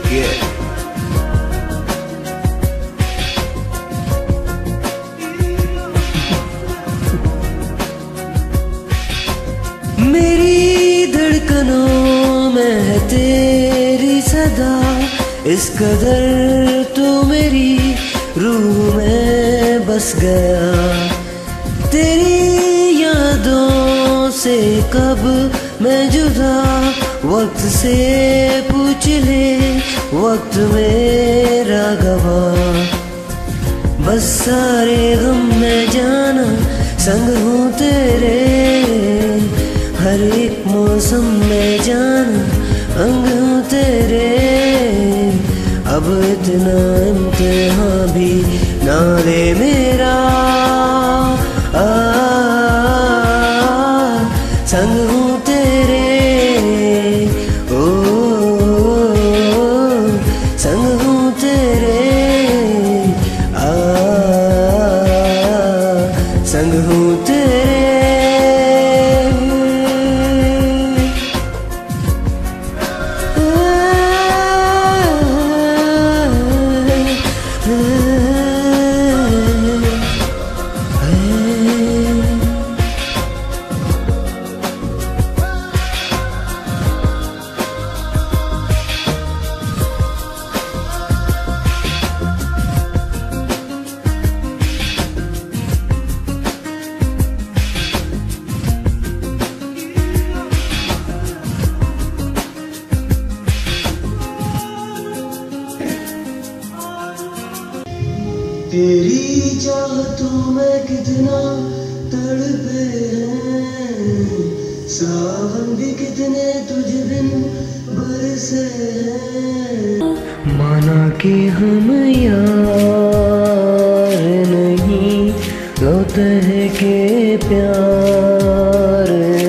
Yeah. मेरी धड़कनों में है तेरी सदा, इस कदर तू मेरी रूह में बस गया। तेरी यादों से कब मैं जुदा, वक्त से पूछ ले वक्त मेरा गवाह। बस सारे गम में जाना संग हूँ तेरे, हर एक मौसम में जाना अंग हूँ तेरे। अब इतना इम्तिहान भी ना ले मेरा, संग हूँ तेरे। ओ संग हूँ तेरे, संग हूँ तेरे। तेरी चाहतों में कितना तड़पे हैं, सावन भी कितने तुझ बिन बरसे हैं। माना कि हम यार नहीं, रोते हैं के प्यार